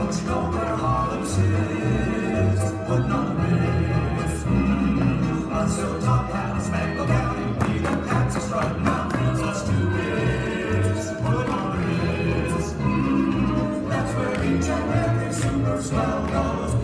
Don't you know where Harlem sits? Putting on the Ritz. On silk top hat, spangled gown, and peanut hats, a strutting mountains. Let's do this. Put on the Ritz. That's where each and every super swell goes.